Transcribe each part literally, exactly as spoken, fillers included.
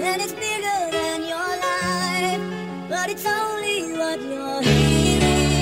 and it's bigger than your life, but it's only what you're hearing.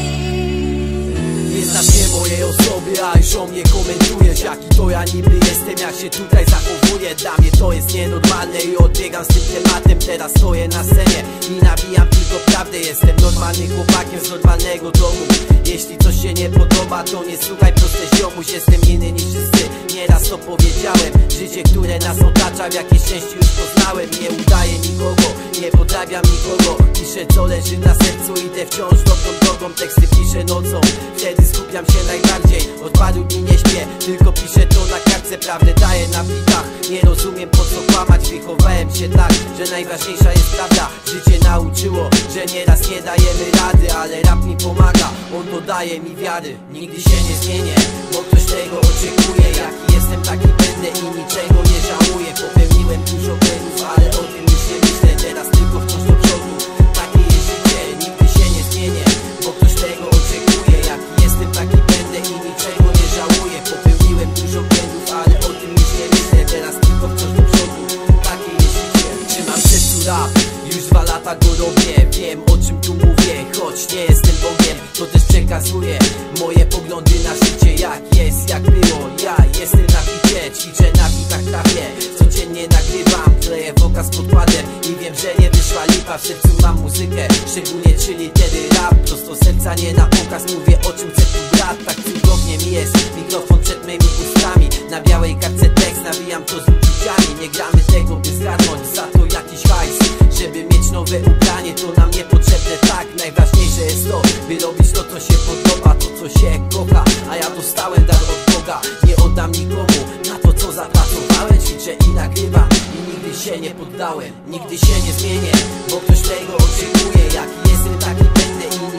Nie znasz mnie, mojej osoby, a już o mnie komentujesz, jaki to ja niby jestem, jak się tutaj zachowuję. Dla mnie to jest nienormalne i odbiegam z tym tematem. Teraz stoję na scenie i nabijam tylko prawdę. Jestem normalnym chłopakiem z normalnego domu. Jeśli coś się nie podoba, to nie słuchaj, proste ziomuś. Jestem inny niż wszyscy, nieraz to powiedziałem. Życie, które nas otacza, w jakiejś części już poznałem. Nie udaję nikogo, nie podrabiam nikogo. Piszę co leży na sercu, idę wciąż dobrą drogą. Teksty piszę nocą, wtedy skupiam się najbardziej. Od paru dni nie śpię, tylko piszę to na kartce. Prawdę daję na bitach, nie rozumiem po co kłamać. Wychowałem się tak, że najważniejsza jest prawda. Życie nauczyło, że nieraz nie dajemy rady, ale rap mi pomaga, on dodaje mi wiary. Nigdy się nie zmienię, bo ktoś tego oczekuje. Jaki jestem, taki będę i niczego nie żałuję. Popełniłem dużo błędów, ale o tym już nie myślę. Teraz tylko wciąż do przodu, takie jest życie. Nigdy się nie zmienię, bo ktoś tego oczekuje. Jaki jestem, taki będę i niczego nie żałuję. Popełniłem dużo błędów, ale o tym już nie myślę. Teraz tylko wciąż do przodu, takie jest życie. Trzymam w sercu rap, już dwa lata go robię. Wiem o czym tu mówię, choć nie jestem Bogiem, to też przekazuję moje poglądy na życie. Jak jest, jak było, ja jestem na bicie. Ćwiczę na bitach, trafię, codziennie nagrywam. Kleję woka z podkładem i wiem, że nie wyszła lipa. W sercu mam muzykę, szczególnie czyli wtedy rap. Prosto serca, nie na pokaz, mówię o czym chce tu brat. Tak cudownie mi jest, mikrofon przed mymi ustami. Na białej kartce tekst, nawijam to z uczuciami. Nie gramy tego, by zgarnąć za to jakiś hajs. Żeby mieć nowe ubranie, to nam niepotrzebne, tak. Najważniejsze jest to, by robić to, co się podoba, to, co się kocha. A ja dostałem dar od Boga, nie oddam nikomu na to, co zapracowałem. Ćwiczę i nagrywam i nigdy się nie poddałem. Nigdy się nie zmienię, bo ktoś tego oczekuje. Jaki jestem, taki będę i